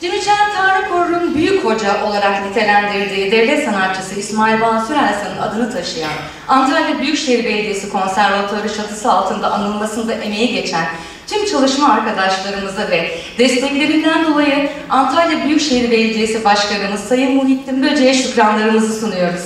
Cüneyt Tanrıkor'un büyük hoca olarak nitelendirdiği devlet sanatçısı İsmail Basur Ersan'ın adını taşıyan Antalya Büyükşehir Belediyesi Konservatuarı çatısı altında anılmasında emeği geçen tüm çalışma arkadaşlarımıza ve desteklerinden dolayı Antalya Büyükşehir Belediyesi Başkanımız Sayın Muhittin Böce'ye şükranlarımızı sunuyoruz.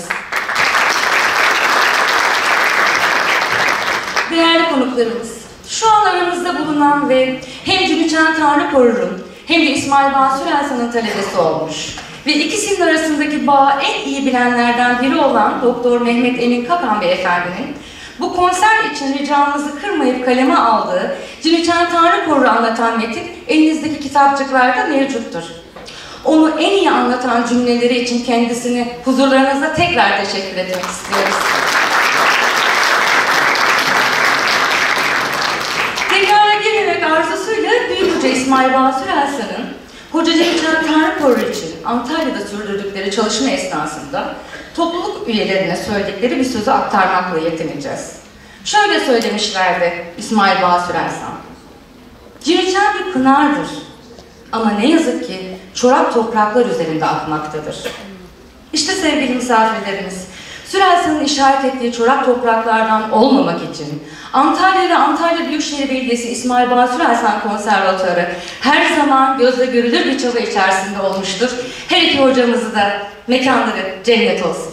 Değerli konuklarımız, şu an aramızda bulunan ve hem Cüneyt Tanrıkor'un hem de İsmail Basur Ersan'ın talebesi olmuş ve ikisinin arasındaki bağı en iyi bilenlerden biri olan Doktor Mehmet Emin Kakan Beyefendinin bu konser için ricamızı kırmayıp kaleme aldığı Cüneyt Tanrıkor'u anlatan metin elinizdeki kitapçıklarda mevcuttur. Onu en iyi anlatan cümleleri için kendisini huzurlarınızda tekrar teşekkür etmek istiyoruz. Tekrara girmemek arzusuyla Büyük Hoca İsmail Basur Ersan'ın Hoca Cüneyt Tanrıkor için Antalya'da sürdürdükleri çalışma esnasında topluluk üyelerine söyledikleri bir sözü aktarmakla yetineceğiz. Şöyle söylemişlerdi İsmail Basur Ersan. Cüneyt bir pınardır ama ne yazık ki çorak topraklar üzerinde akmaktadır. İşte sevgili misafirlerimiz, Sürelsan'ın işaret ettiği çorak topraklardan olmamak için Antalya ve Antalya Büyükşehir Belediyesi İsmail Basur Ersan Konservatuarı her zaman gözle görülür bir çaba içerisinde olmuştur. Her iki hocamızı da mekanları cennet olsun.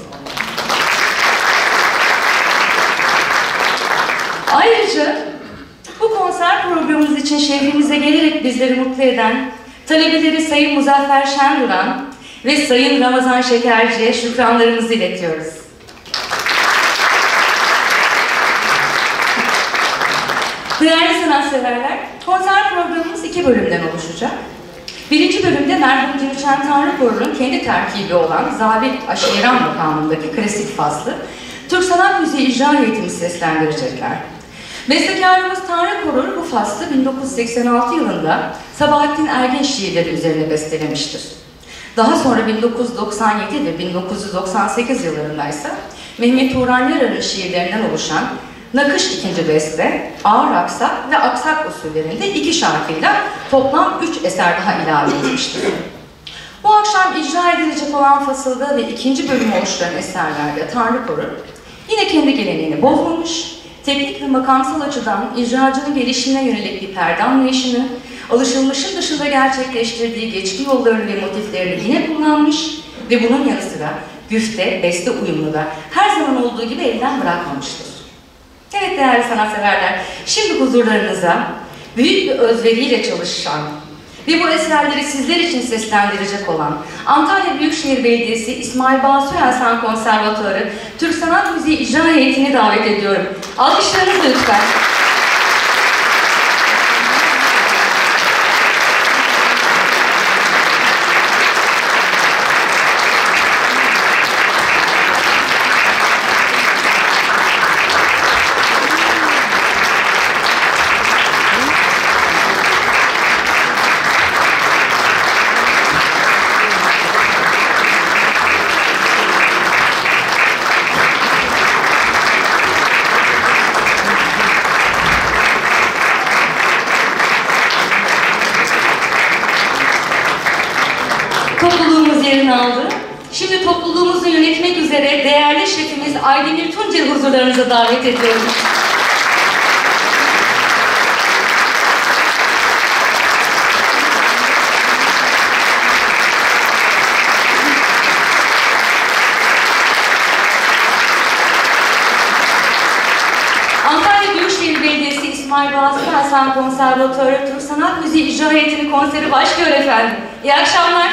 Ayrıca bu konser programımız için şehrimize gelerek bizleri mutlu eden talebeleri Sayın Muzaffer Şenduran ve Sayın Ramazan Şekerci'ye şükranlarımızı iletiyoruz. Değerli sanatseverler, konser programımız 2 bölümden oluşacak. Birinci bölümde merhum Cüneyt Tanrıkor'un kendi terkibi olan Zabit Aşiran makamındaki klasik faslı Türk Sanat Müziği icra heyetini seslendirecekler. Bestekarımız Tanrıkor'un bu faslı 1986 yılında Sabahattin Ergin şiirleri üzerine bestelemiştir. Daha sonra 1997 ve 1998 yıllarındaysa Mehmet Turan Yarar'ın şiirlerinden oluşan Nakış ikinci beste, ağır aksak ve aksak usullerinde 2 şarkıyla toplam 3 eser daha ilave edilmiştir. Bu akşam icra edilecek olan fasılda ve 2. bölümü oluşturan eserlerde Tanrıkor'un yine kendi geleneğini bozmamış, teknik ve makamsal açıdan icracının gelişimine yönelik bir perde anlayışını, alışılmışın dışında gerçekleştirdiği geçki yollarını ve motiflerini yine kullanmış ve bunun yanı sıra güfte, beste uyumunu da her zaman olduğu gibi elden bırakmamıştır. Evet değerli sanatseverler, şimdi huzurlarınıza büyük bir özveriyle çalışan ve bu eserleri sizler için seslendirecek olan Antalya Büyükşehir Belediyesi İsmail Basur Ersan Konservatuarı Türk Sanat Müziği İcra Heyeti'ni davet ediyorum. Alkışlarınızla lütfen. Topluluğumuz yerini aldı. Şimdi topluluğumuzu yönetmek üzere değerli şefimiz Aydemir Tuncer'i huzurlarınıza davet ediyoruz. Antalya Büyükşehir Belediyesi İsmail Basur Ersan Konservatuarı Türk Sanat Müziği İcra Heyeti'nin konseri başlıyor efendim. İyi akşamlar.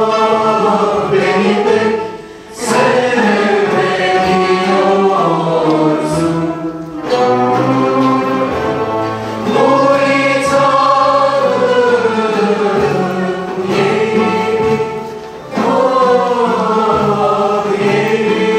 Beni pek sevmediyorsun. Bu hitabın yeri, ah yeri.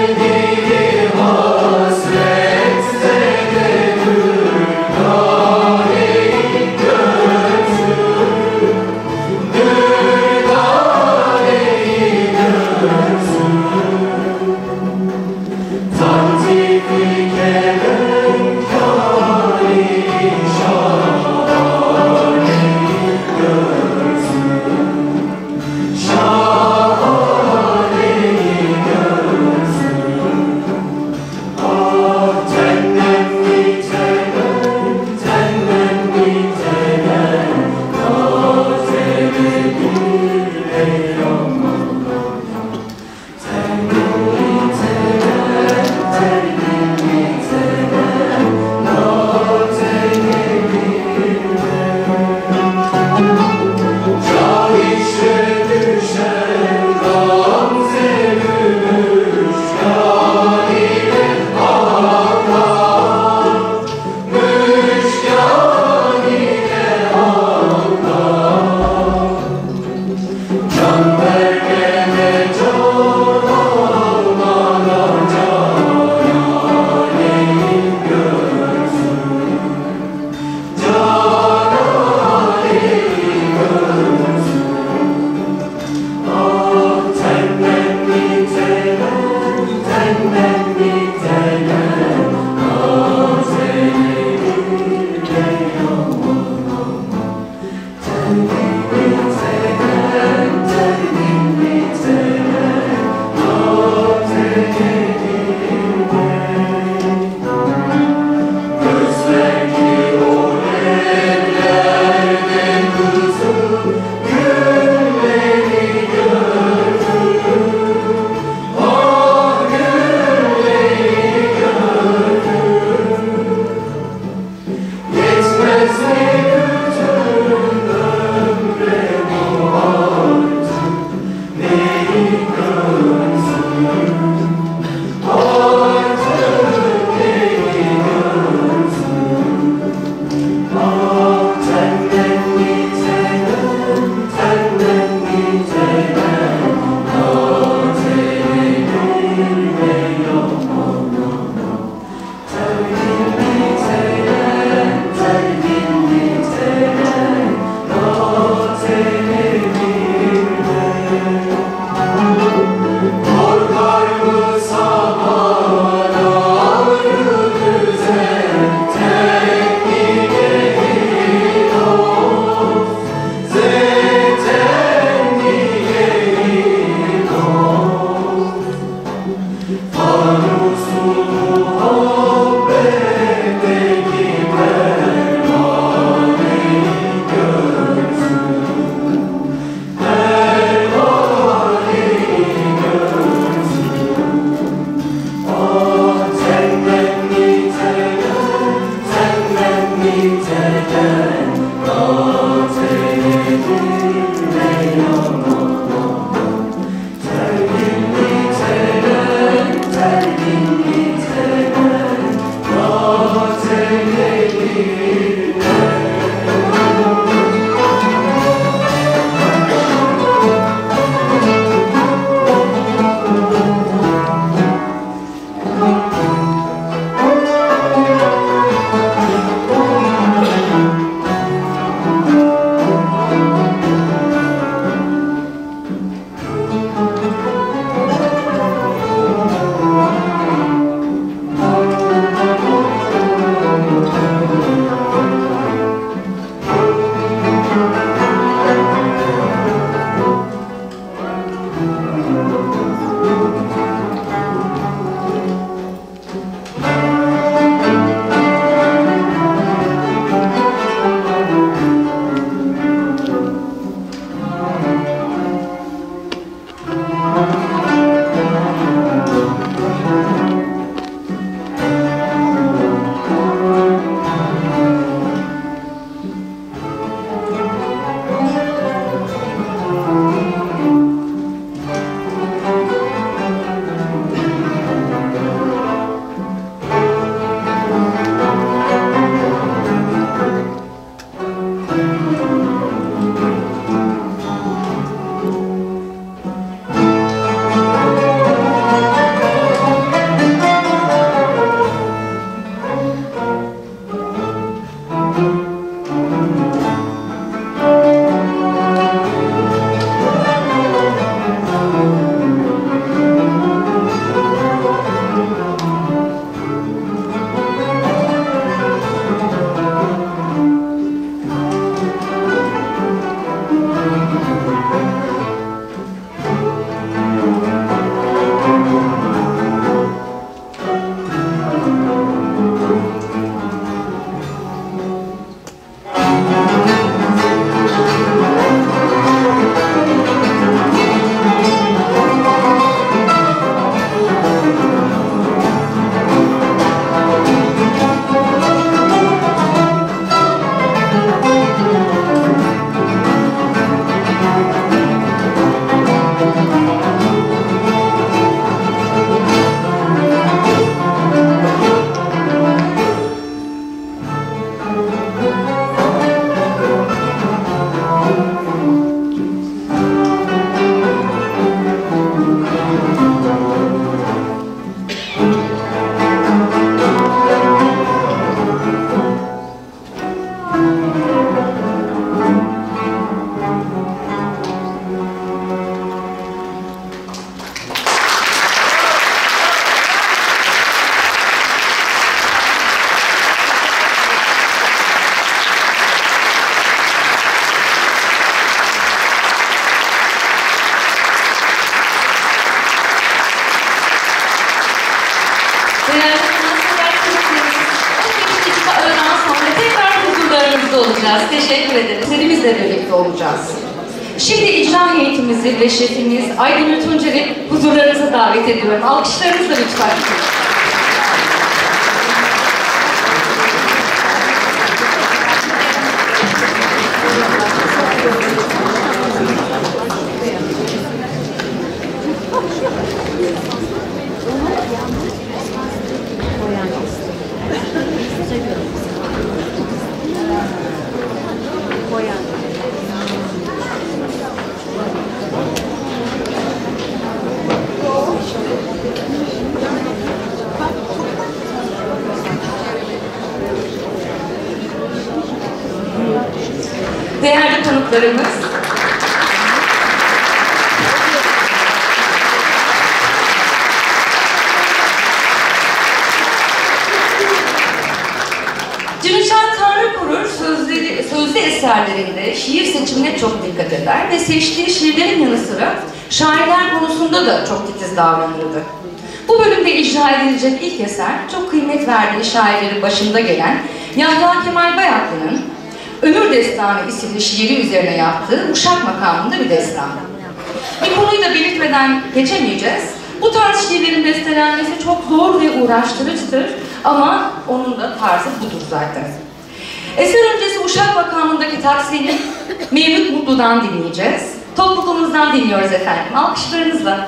Şahane görsün. olacağız. Teşekkür ederim. Serimizle birlikte olacağız. Şimdi icra heyetimizi ve şefimiz Aydemir Tuncer'i huzurlarınıza davet ediyorum. Alkışlarınızla lütfen. Değerli konuklarımız, Cüneyt Tanrıkurur sözlü eserlerinde şiir seçimine çok dikkat eder ve seçtiği şiirlerin yanı sıra şairler konusunda da çok titiz davranırdı. Bu bölümde icra edilecek ilk eser, çok kıymet verdiği şairlerin başında gelen Yahya Kemal Bayatlı'nın Ömür Destanı isimli şiiri üzerine yaptığı Uşak makamında bir destan. Bir konuyu da belirtmeden geçemeyeceğiz. Bu tarz şiirlerin bestelenmesi çok zor ve uğraştırıcıdır ama onun da tarzı budur zaten. Eser öncesi Uşak makamındaki taksini Mevlüt Mutlu'dan dinleyeceğiz. Topluluğumuzdan dinliyoruz efendim. Alkışlarınızla.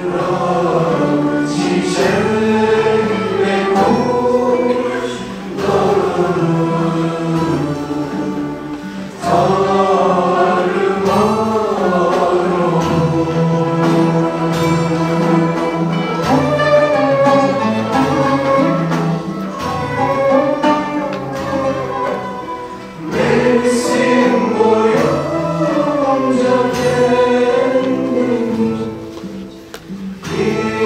Mevsim boyunca kendini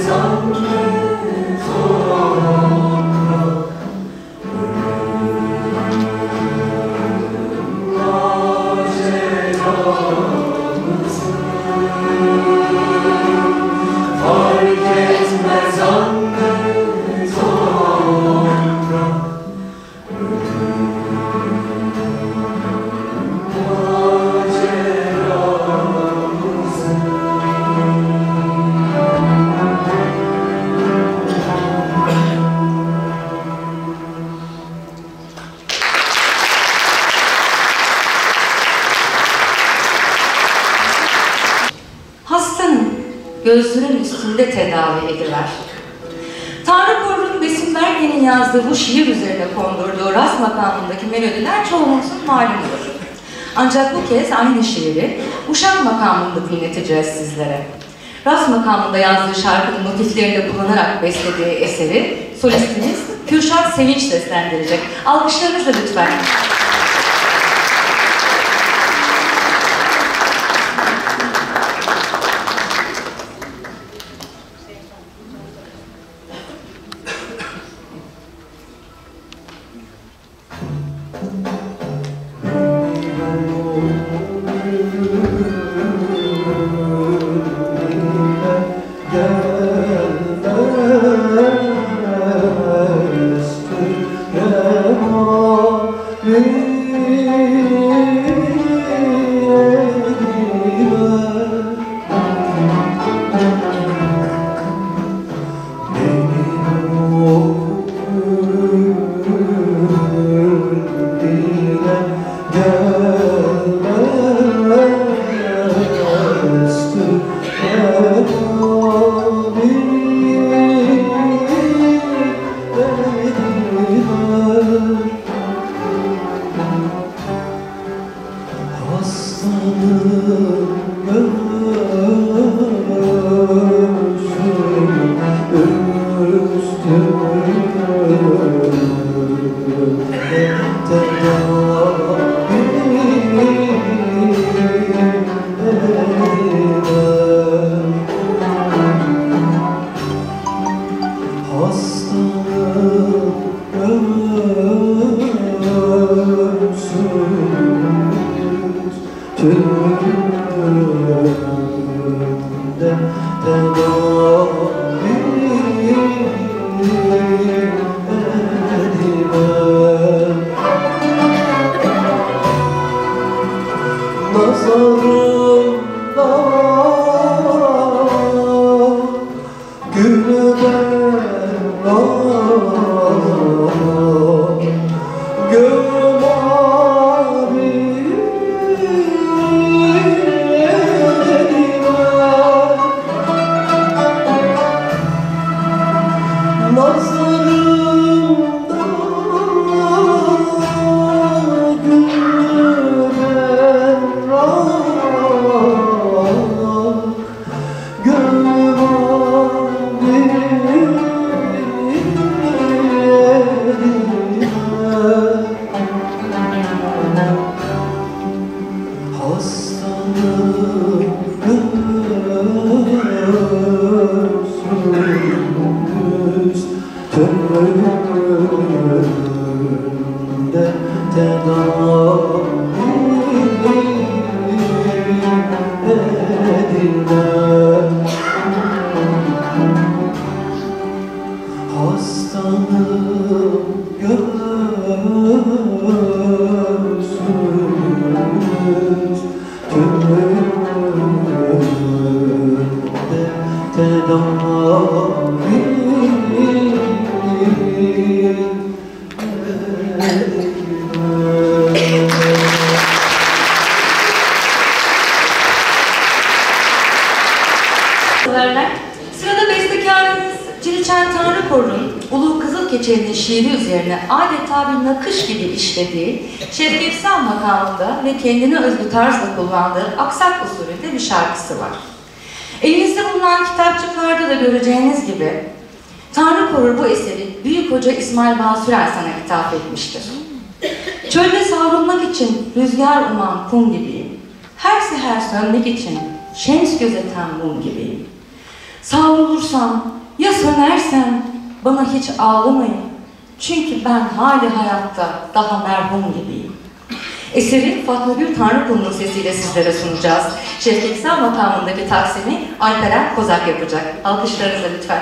Göğsünün üstünde tedavi ediver. Tanrı Korur'un Besim Bergen'in yazdığı bu şiir üzerine kondurduğu rast makamındaki melodiler çoğumuzun malumudur. Ancak bu kez aynı şiiri Uşak makamında dinleteceğiz sizlere. Rast makamında yazdığı şarkının motiflerini kullanarak beslediği eseri solistimiz Kürşat Sevinç seslendirecek. Alkışlarınızla lütfen. Sırada bestekarımız Ciliçen Tanrı Korur'un Ulu Kızılkeçeli'nin şiiri üzerine adeta bir nakış gibi işlediği Şevketsal makamında ve kendine özgü tarzla kullandığı aksak usulünde bir şarkısı var. Elinizde bulunan kitapçıklarda da göreceğiniz gibi Tanrı Korur bu eseri Büyük Hoca İsmail Basürersan'a ithaf etmiştir. Çölde savrulmak için rüzgar uman kum gibiyim. Her seher sönmek için şems gözeten mum gibiyim. Savrulursam, ya sönersem bana hiç ağlamayın. Çünkü ben hali hayatta daha merhum gibiyim. Eseri Fatma Gül Tanrıkulu'nun sesiyle sizlere sunacağız. Şevketsel makamındaki Taksim'i Alperen Kozak yapacak. Alkışlarınızla lütfen.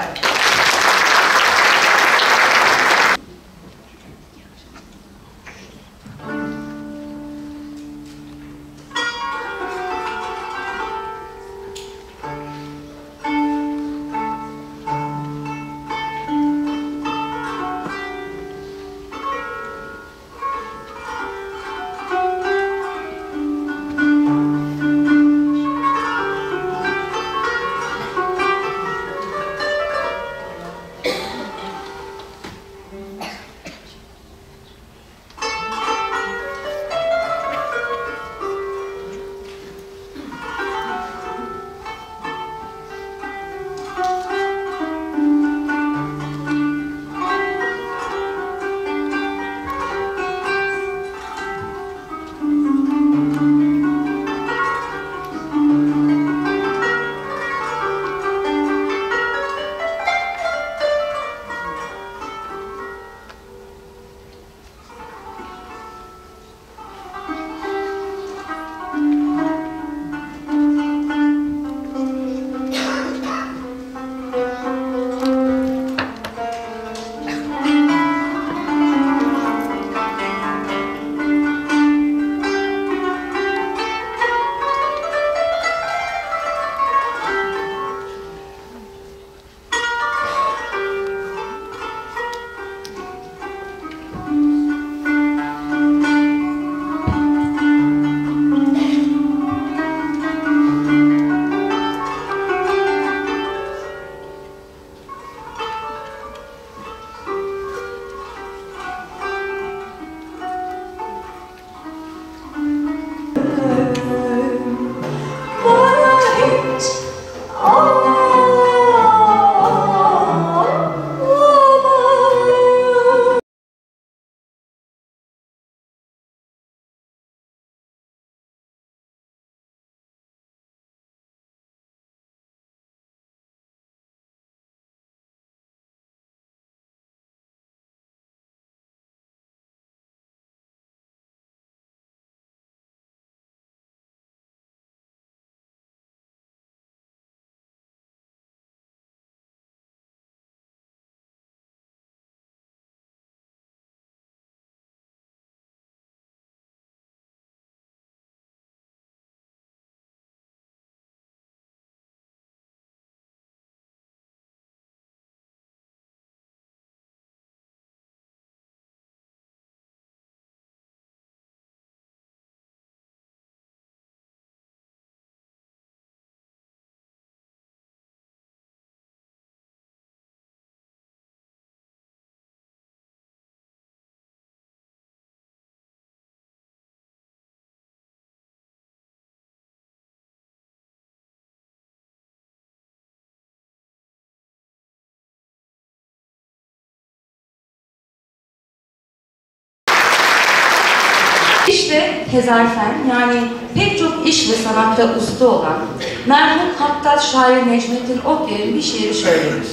İşte Hezarfen, yani pek çok iş ve sanatta usta olan merhum Hattat şair Necmettin Okyer'in bir şiiri şöyledir.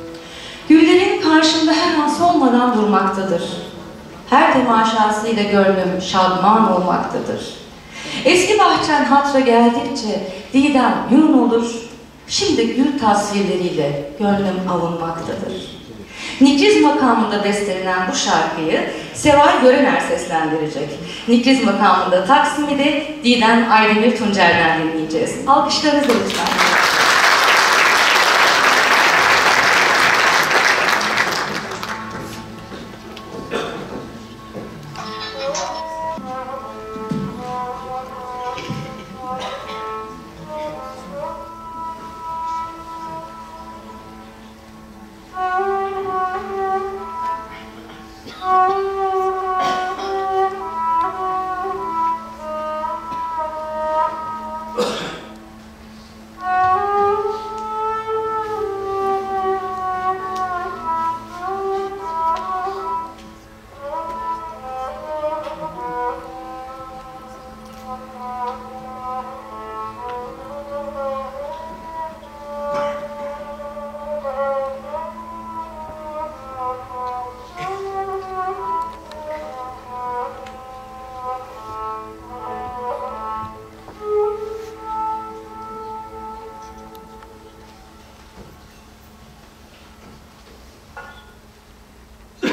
Güllerin karşımda her an solmadan durmaktadır. Her temaşasıyla gönlüm şadman olmaktadır. Eski bahçen hatıra geldikçe didem yun olur. Şimdi gül tasvirleriyle gönlüm avunmaktadır. Nikriz makamında bestelenen bu şarkıyı Seval Görener seslendirecek. Nikriz makamında Taksim'i de Didem Aydemir Tuncer'den dinleyeceğiz. Alkışlarınızla lütfen.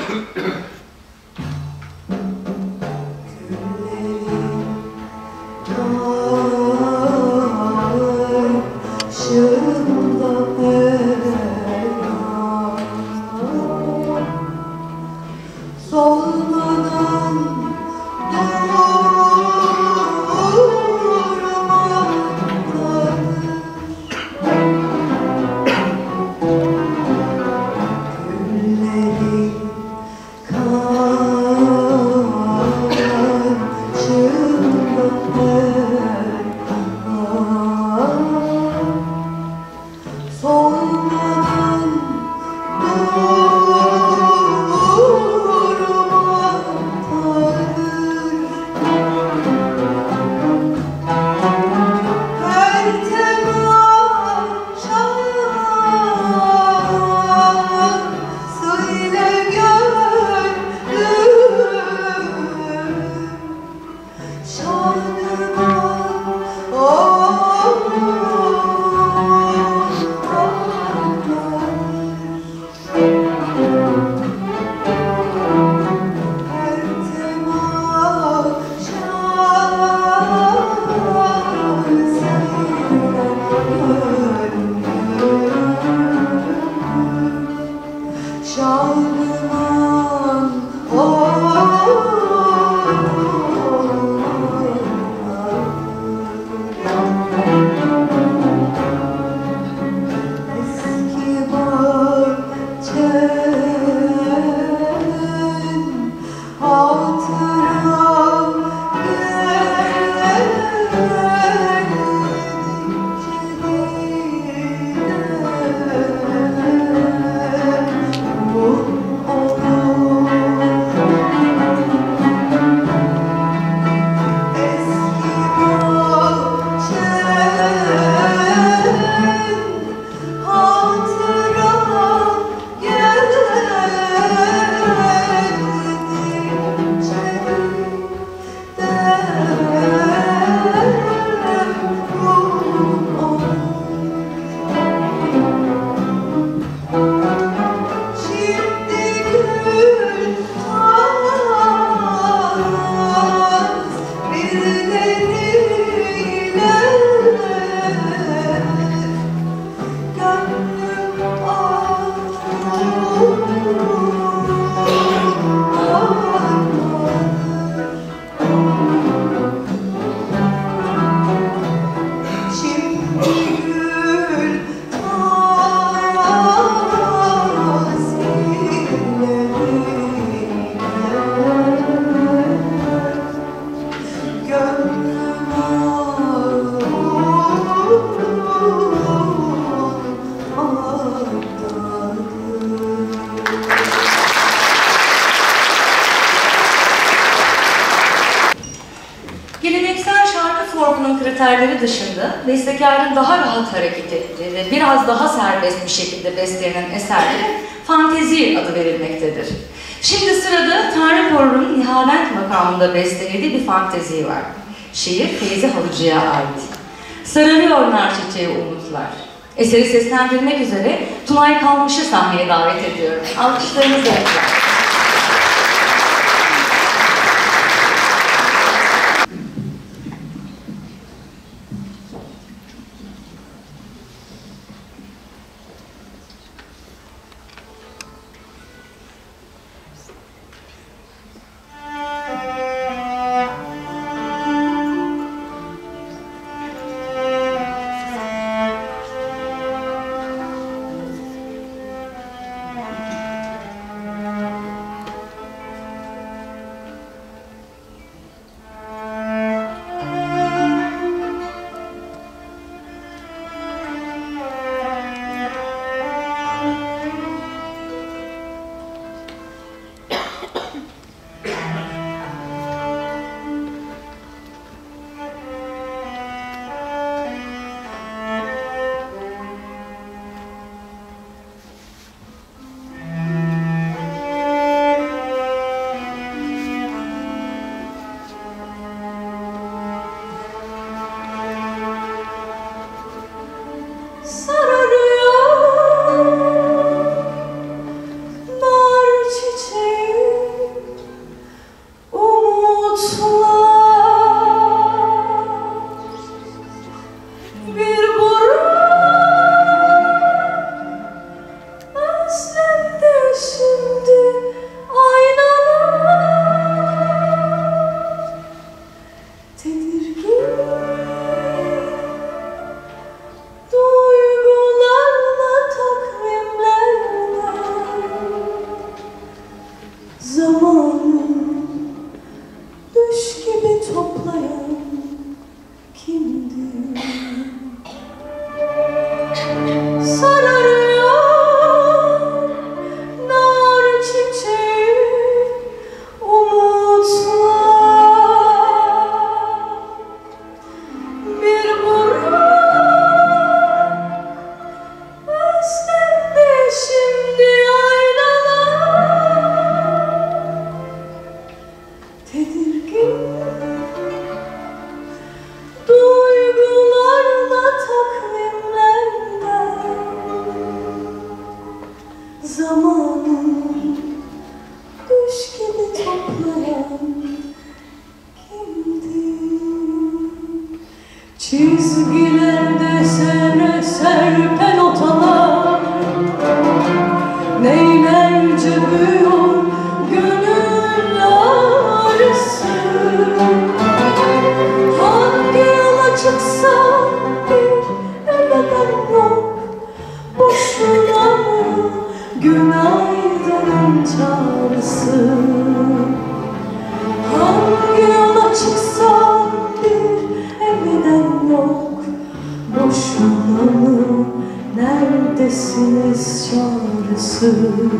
kriterleri dışında bestekarın daha rahat hareket ettiği ve biraz daha serbest bir şekilde bestelenen eserlere fantezi adı verilmektedir. Şimdi sırada Tanrı Korur'un Nihavent makamında bestelediği bir fantezi var. Şiir Feyzi Halıcı'ya ait. Sararıyor nar çiçeği umutlar. Eseri seslendirmek üzere Tunay Kalmış'ı sahneye davet ediyorum. Alkışlarınızla yapın. zamanı kuş gibi toplayan kimdi? Çizgilerde sere serpen otalar neylerce büyüyor gönül ağrısı. Hangi yola çıksam bir eleden yok, boşuna mı günaydının çağrısı? Hangi yola çıksam bir eleden yok, boşuna mı neredesiniz çağrısı?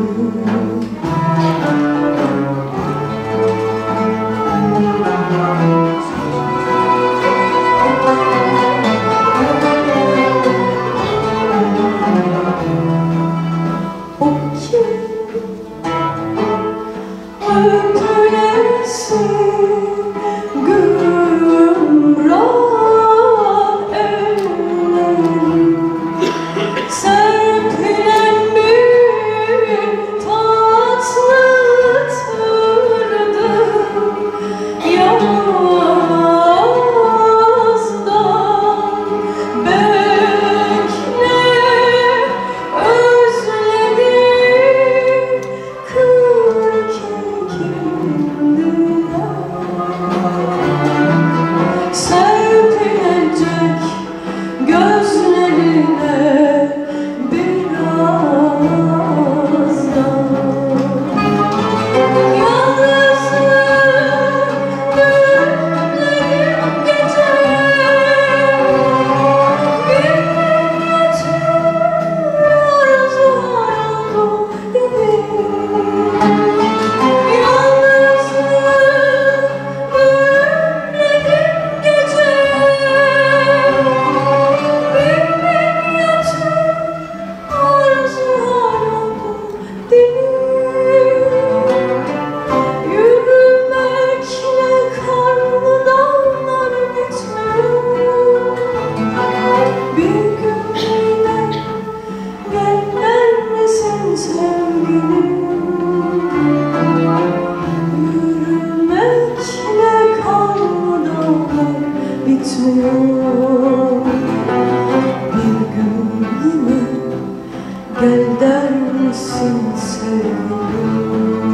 O kim? Öpülesi gümrah ellerim, serpilen bir tatlı tırdım yazdan. Bekle, özledim kırk ekinden. Serpilecek gözlerine birazdan. Yalnızlığım günlerim geceler, bir arzular oldu gibi. Yalnızlığım günlerim geceler, bir arzular oldu gibi. Yürümekle karlı dağlar bitmiyor. Bir gün yine gel der misin sevgilim? Yürümekle karlı dağlar bitmiyor. Bir gün yine gel der misin sevgilim?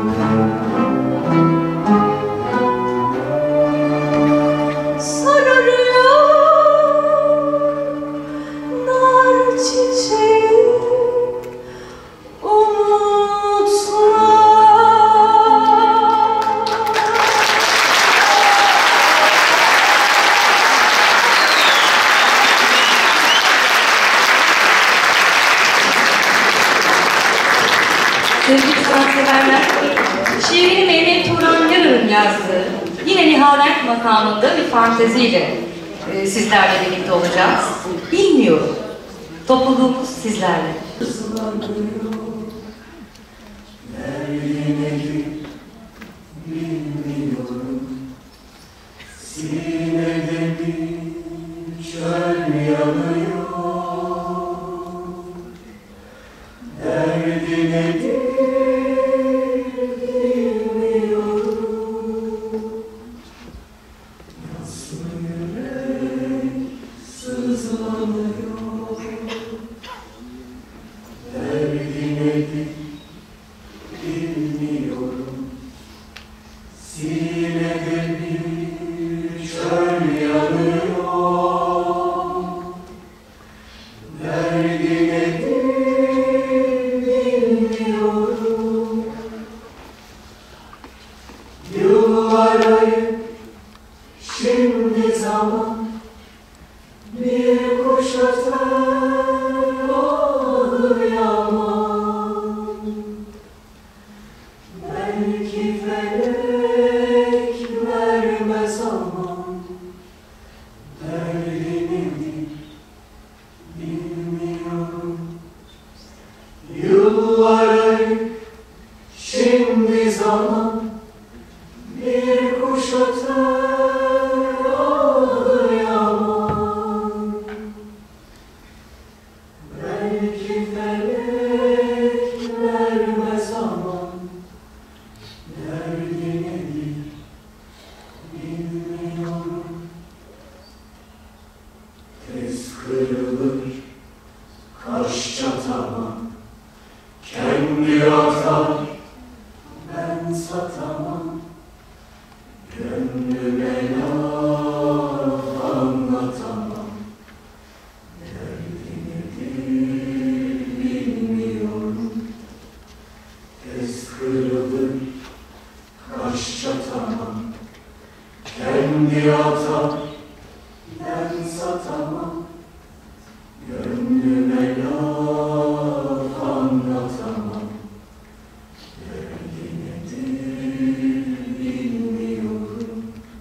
Sararıyor nar çiçeği umutlar. Sevgili sanatseverler, şiirini Mehmet Turan Yarar'ın yazdığı, yine Nihavent makamında bir fanteziyle sizlerle birlikte olacağız. Bilmiyorum, topluluğumuz sizlerle. Bilmiyorum, sinede bir çöl yanıyor. Derdi nedir bilmiyorum. Nasıl yürek sızlanıyor. Derdi nedir bilmiyorum. Sinede bir çöl yanıyor. Derdi nedir bilmiyorum. Yıllar ayıp, şimdi zaman bir kuş öter olur yaman. atar, ben satamam. Gönlüme laf anlatamam. Derdi nedir bilmiyorum. Tez kırılır, kaş çatamam. Kendi atar, ben satamam. Gönlüme laf anlatamam. Derdi nedir bilmiyorum.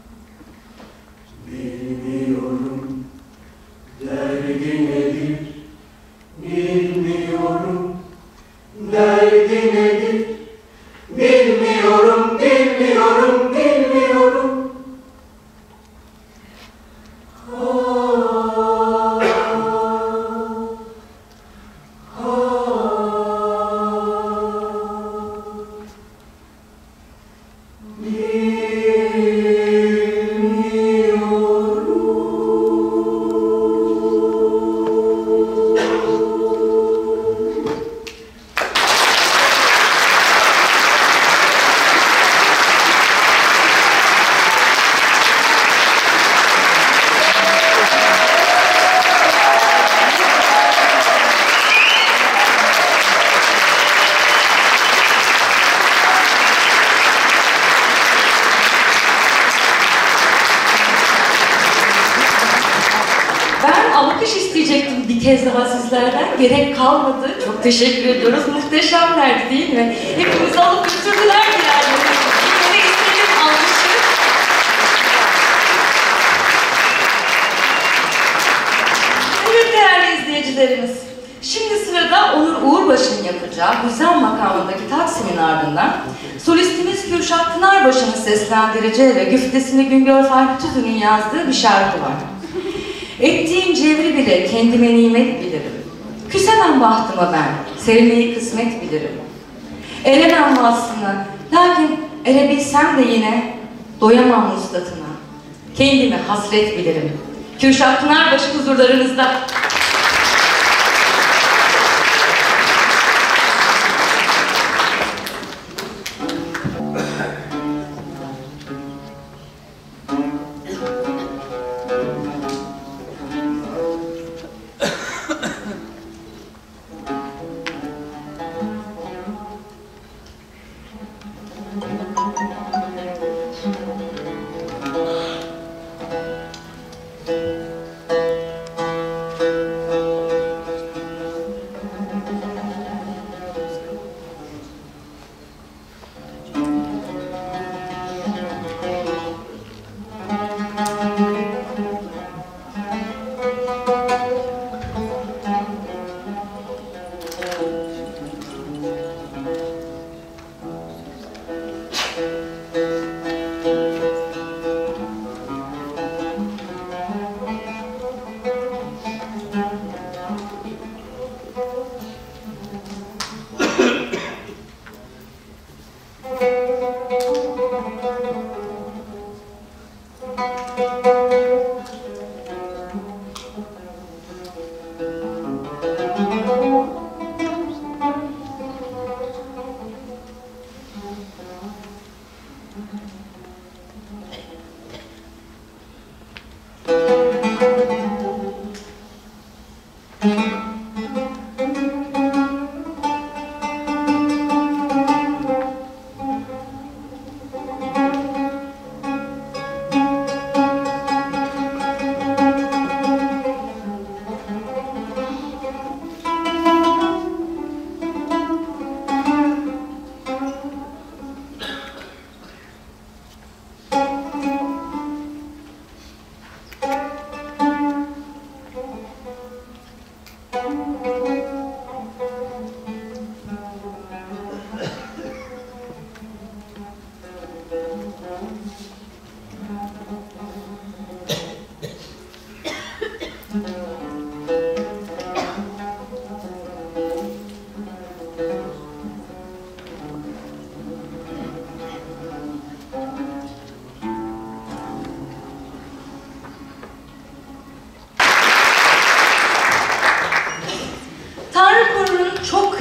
Bilmiyorum. Derdi nedir bilmiyorum. Derdi nedir bilmiyorum. Bilmiyorum, bilmiyorum. Alkış isteyecektim bir kez daha sizlerden. Gerek kalmadı. Çok teşekkür ediyoruz. Muhteşemlerdi değil mi? Hepimizi alıp götürdüler yani. Yine istedim alkışı. Evet değerli izleyicilerimiz. Şimdi sırada Onur Uğurbaşı'nın yapacağı Hüzzam makamındaki Taksim'in ardından solistimiz Kürşat Pınarbaşı'nın seslendireceği ve güftesini Güngör Fahri Tüzün'ün yazdığı bir şarkı var. Ettiğim cevri bile kendime nimet bilirim. Küsemem bahtıma ben, sevmeyi kısmet bilirim. Eremem vasfına, lakin erebilsem de yine doyamam vuslatına. Kendime hasret bilirim. Kürşat Pınarbaşı huzurlarınızda.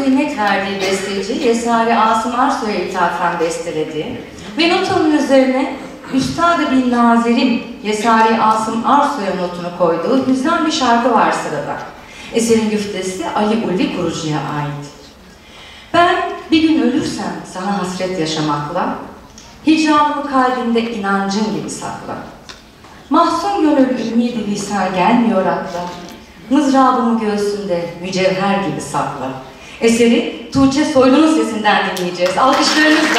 kıymet verdiği besteci Yesari Asım Arsoy'a ithafen besteledi ve notanın üzerine Üstad-ı Bin Nazirim Yesari Asım Arsoy'a notunu koyduğu hüzdan bir şarkı var sırada. Eserin güftesi Ali Ulvi Kurucu'ya ait. Ben bir gün ölürsem sana hasret yaşamakla, hicranımı kalbimde inancın gibi sakla. Mahzun gönül ümidi visal gelmiyor akla, mızrabımı göğsünde mücevher gibi sakla. Eseri Tuğçe Soylu'nun sesinden dinleyeceğiz. Alkışlarınızla.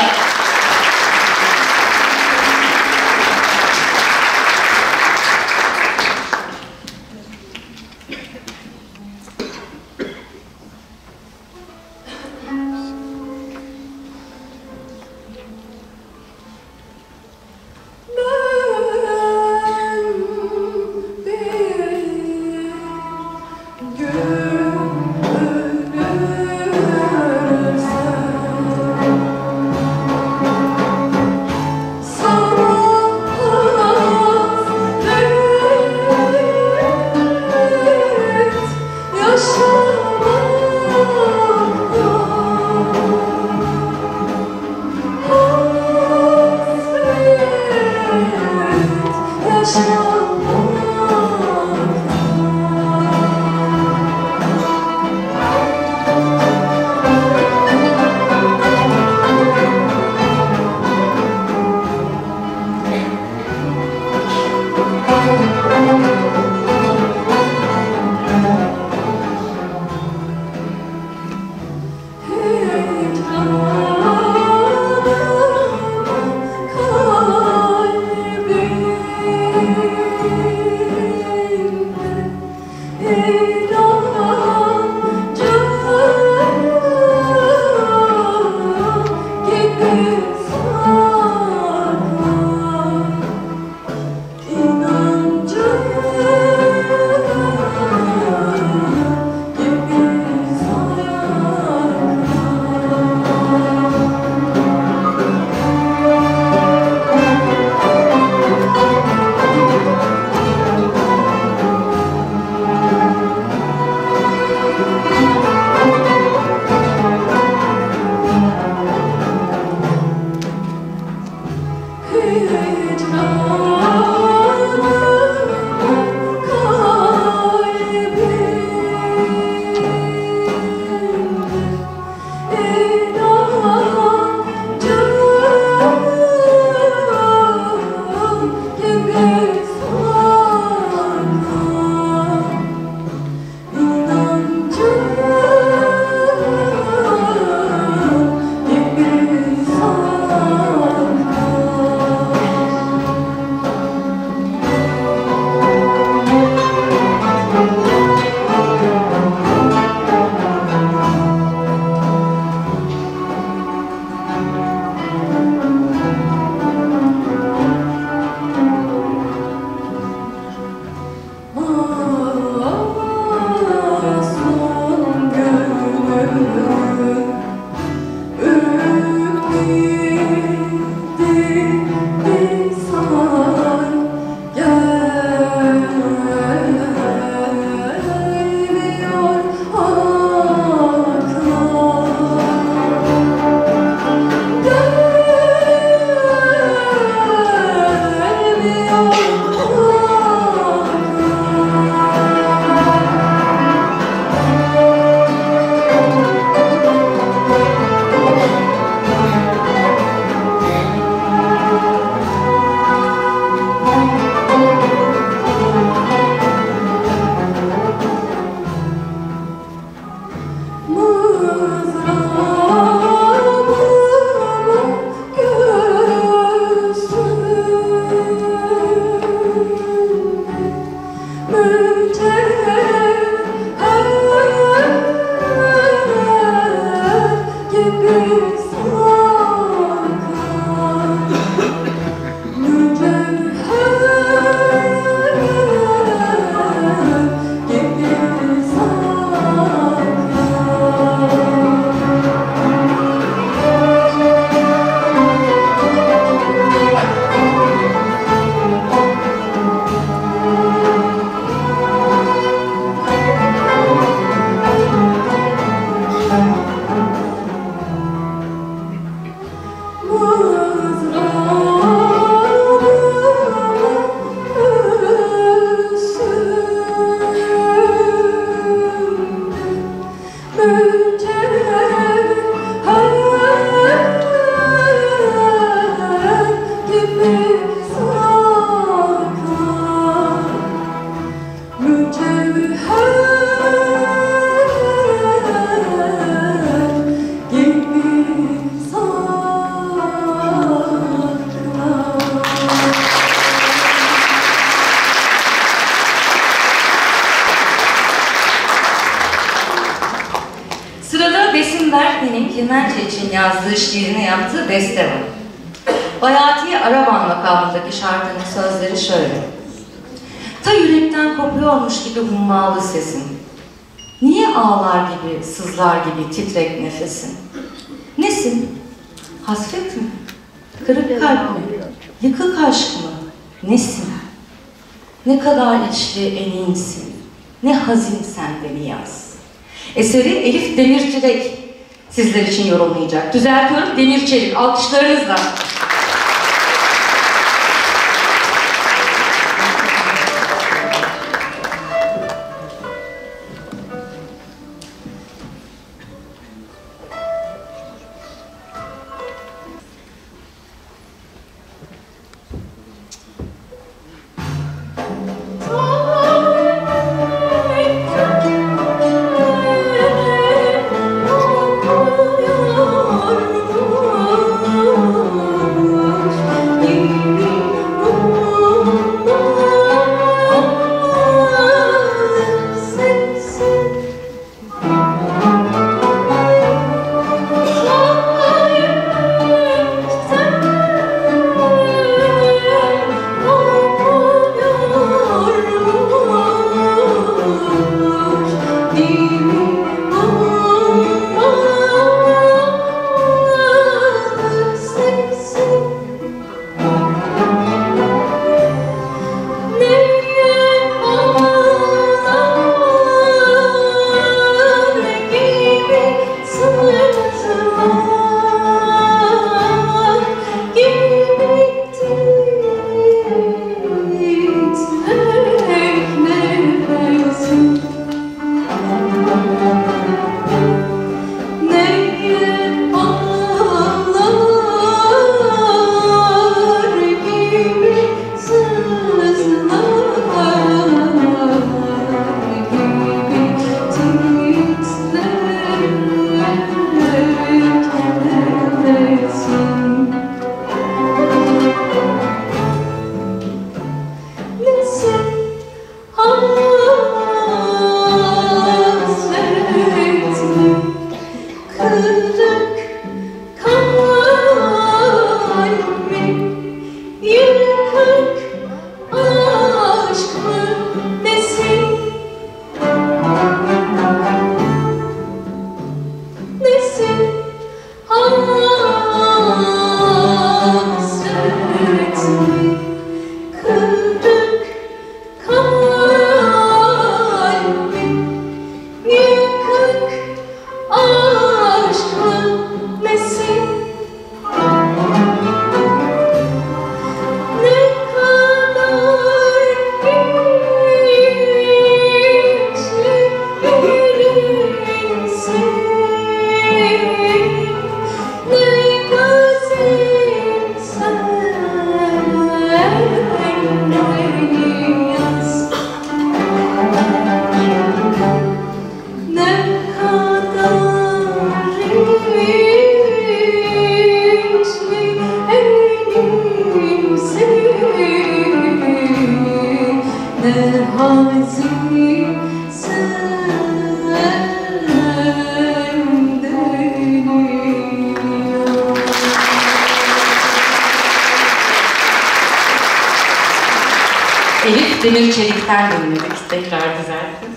Besim Berkmen'in Kemençe için yazdığı şiirine yaptığı beste var. Bayati Araban makamındaki şarkının sözleri şöyle. Ta yürekten kopuyormuş gibi hummalı sesin. Niye ağlar gibi, sızlar gibi titrek nefesin? Nesin? Hasret mi? Kırık kalp mi? Yıkık aşk mı? Nesin? Ne kadar içli eninsin, ne hazin sende niyaz. Eseri Elif Demirçelik sizler için yorumlayacak. Düzeltiyorum, Demirçelik. Alkışlarınızla. Elif Demirçelik'ten dinledik. Tekrar düzelttim.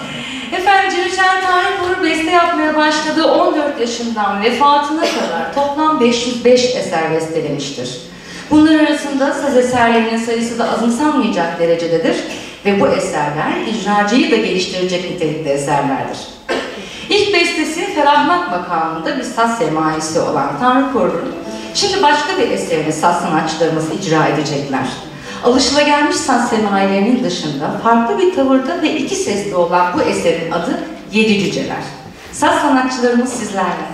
Efendim Cüneyt Tanrıkulu beste yapmaya başladığı 14 yaşından vefatına kadar toplam 505 eser bestelemiştir. Bunlar arasında saz eserlerinin sayısı da azımsanmayacak derecededir ve bu eserler icracıyı da geliştirecek nitelikte eserlerdir. İlk bestesi Ferahmak makamında bir saz semaisi olan Tanrıkulu'nun şimdi başka bir eserini saz sanatçılarımız icra edecekler. Alışılagelmiş saz semailerinin dışında farklı bir tavırda ve iki sesli olan bu eserin adı Yedi Cüceler. Saz sanatçılarımız sizlerle.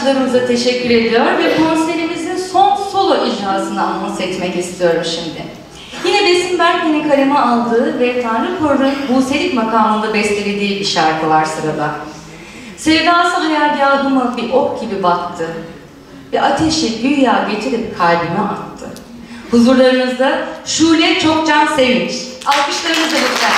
sanatçılarımıza teşekkür ediyor ve konserimizin son solo icrasını anons etmek istiyorum şimdi. Yine Besim Berkmen'in kaleme aldığı ve Tanrı Korur'un Buselik makamında bestelediği bir şarkı var sırada. Sevdası hayalgâhıma bir ok gibi battı ve ateşi güya getirip kalbime attı. Huzurlarınızda Şule Çokcan Sevinç. Alkışlarınızla lütfen.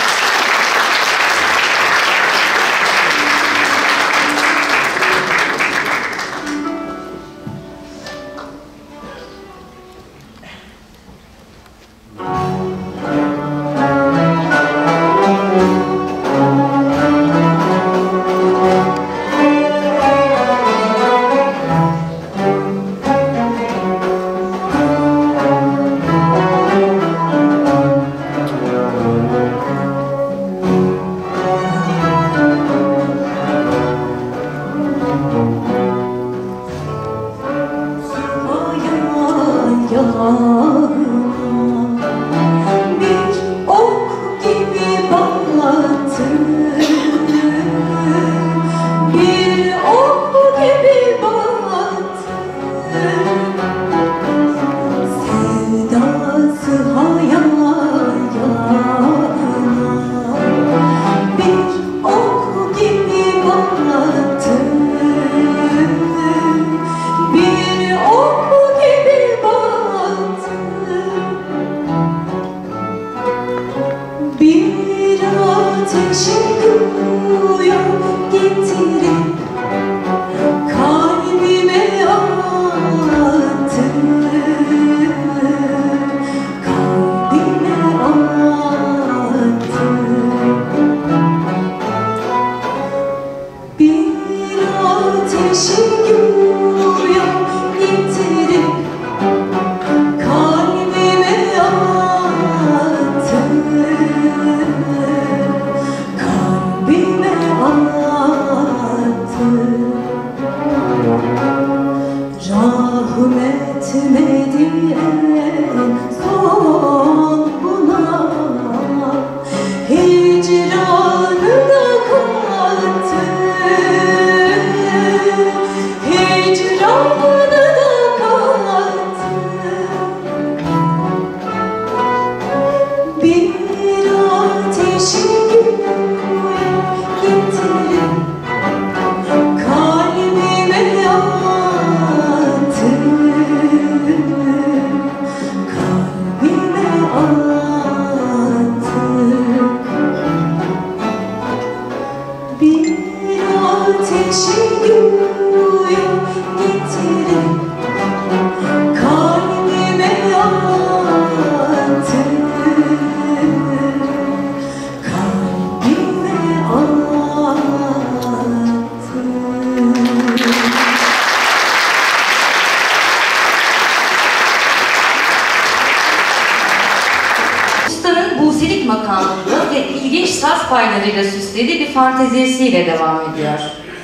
Makamında ve ilginç saz paylarıyla süslediği bir fantezisiyle devam ediyor.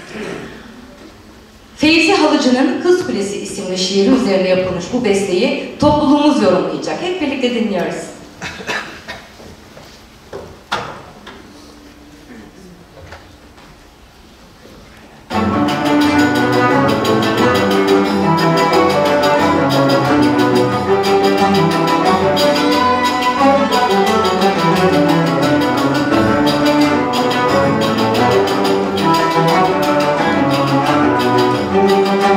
Feyzi Halıcı'nın Kız Kulesi isimli şiiri üzerine yapılmış bu besteyi topluluğumuz yorumlayacak. Hep birlikte dinliyoruz.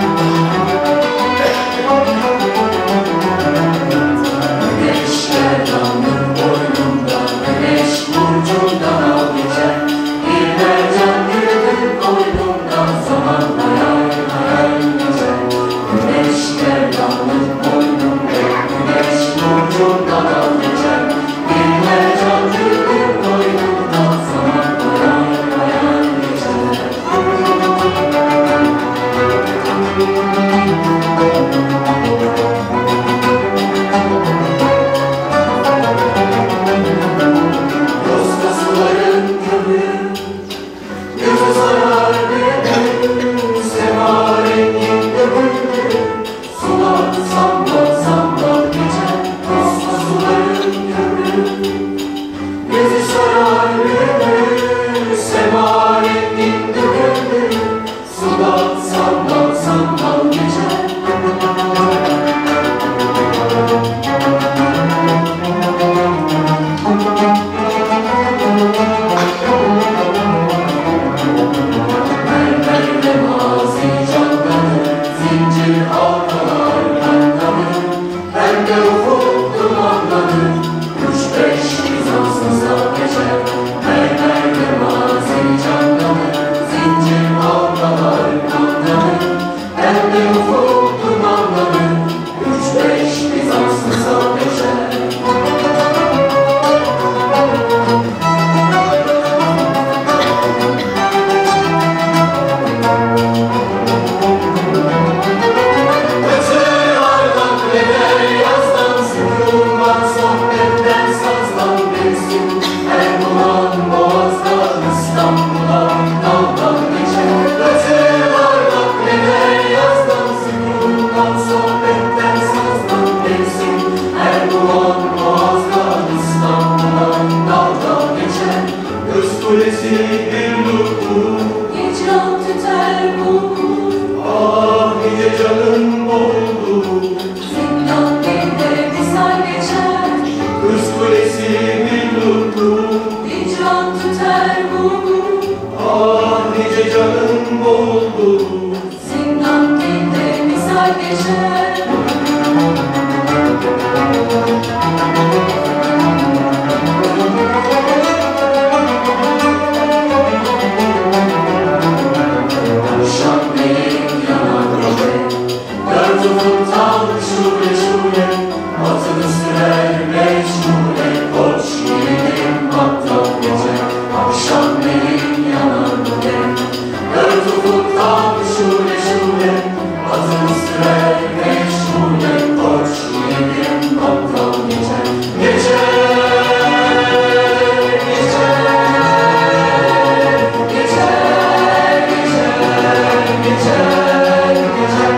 Ateşler bir mutlu. Hicran tüter bulur. Ah nice canım oldu. Zindan dilde misal geçer. Kız kulesi bir mutlu. Hicran tüter bulur. Ah nice canım oldu. Zindan dilde misal geçer. Şanlıyım yanan gece. Dört ufuktan şule şule. Atını sürer meşgule. Koç yiğidim attan geçer. Akşamleyin yanar gece. Dört ufuktan şule şule. Atını sürer meşgule. Koç yiğidim attan geçer. Geçer, geçer, geçer, geçer, geçer, geçer.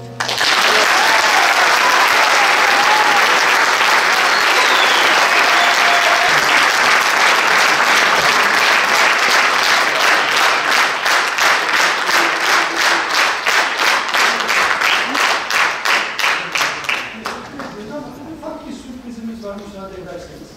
Ufak bir sürprizimiz var, müsaade ederseniz.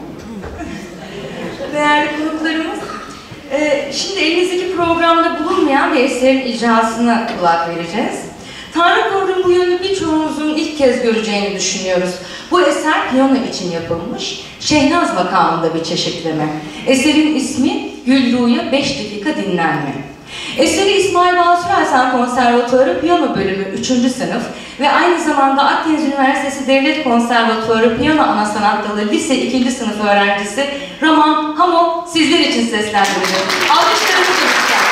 Değerli konuklarımız, şimdi elinizdeki programda bulunmayan bir eserin icrasına kulak vereceğiz. Tanrı Koru'nun bu yönünü birçoğunuzun ilk kez göreceğini düşünüyoruz. Bu eser piyano için yapılmış, Şehnaz makamında bir çeşitleme. Eserin ismi Gülru'ya 5 dakika dinlenme. Eseri İsmail Basri Hasan Konservatuarı Piyano Bölümü 3. sınıf ve aynı zamanda Akdeniz Üniversitesi Devlet Konservatuarı Piyano Ana Sanat Dalı Lise 2. sınıf öğrencisi Raman Hamo sizler için seslendiriyor. Alkışlarınızı lütfen.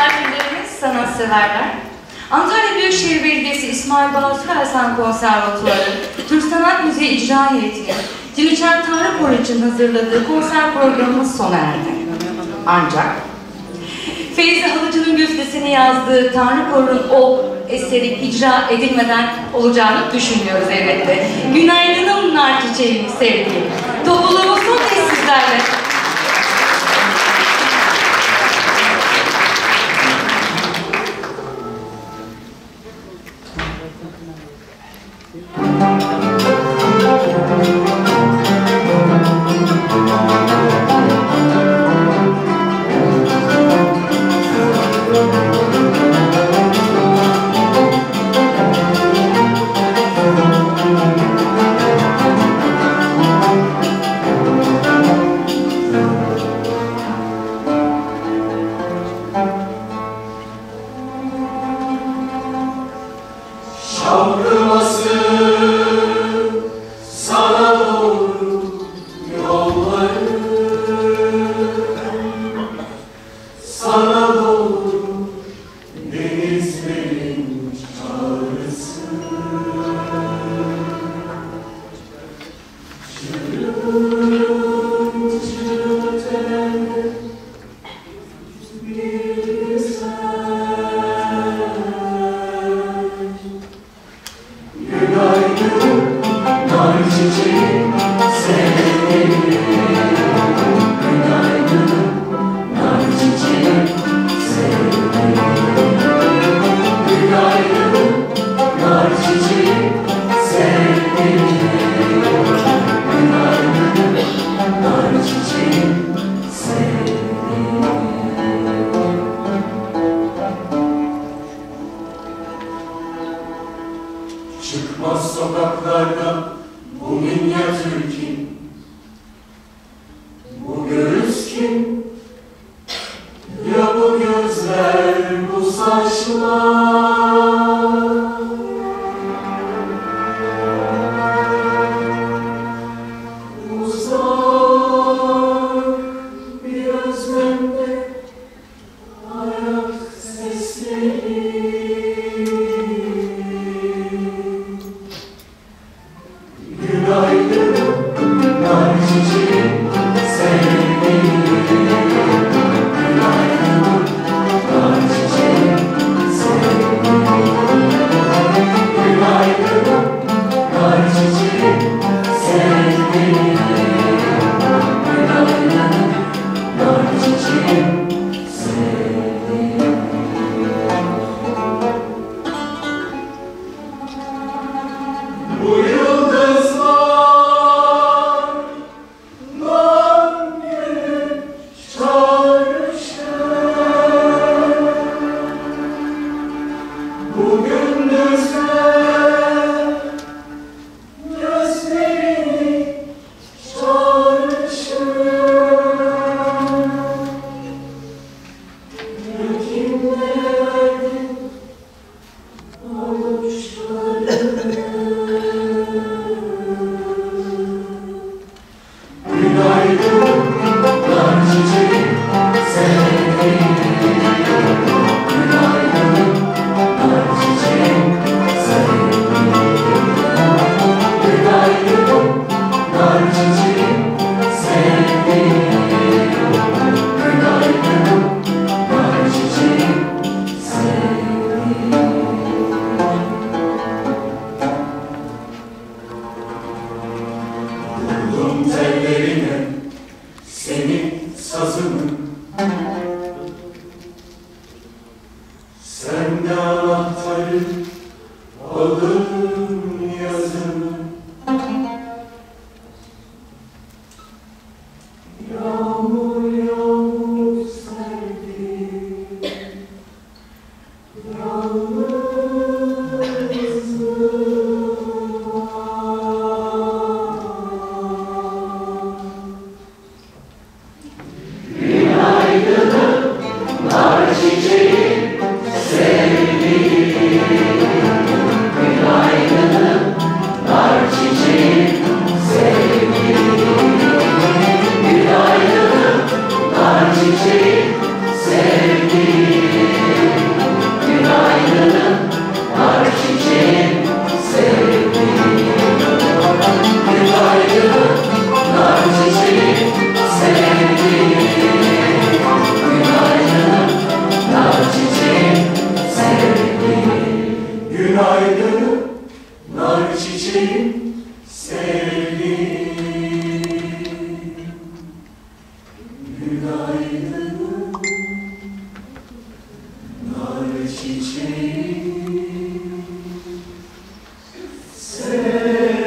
misafirlerimiz, sanatseverler, Antalya Büyükşehir Belediyesi İsmail Basri Hasan Konservatuvarı, Türk Sanat Müziği İcra Heyeti'nin Ciliçen Tanrı Koru için hazırladığı konser programımız sona erdi. Ancak Feyzi Halıcı'nın güftesini yazdığı Tanrı Koru'nun o eseri icra edilmeden olacağını düşünmüyoruz elbette. Günaydınım nar çiçeğim sevdiğim. Topluluğumuz son kez sizlerle. Çıkmaz sokaklarda bu minyatür kim? Bu göğüs kim? Ya bu gözler, bu saçlar? Uzak bir özlemde ayak sesleri. Günaydın, nar çiçeğim, sevdiğim. Günaydın, nar çiçeğim, sevdiğim. Günaydın, nar çiçeğim, sevdiğim. Günaydın, nar çiçeğim, sevdiğim. Bu yıldızlar nam gelip çağrışır. Bu gündüzler gözlerini çağrışır. Kimlere verdin avuçlarını? Günaydın, nar çiçeğim, sevdiğim. Günaydın, nar çiçeğim, sevdiğim. Günaydın, nar çiçeğim, sevdiğim. Günaydın, nar çiçeğim, sevdiğim. Buldum tellerine senin sazını. Sen de anahtarı alın yazını. Yağmur yağmur serdi. Günaydın, nar çiçeğim, sevdiğim. Sevdim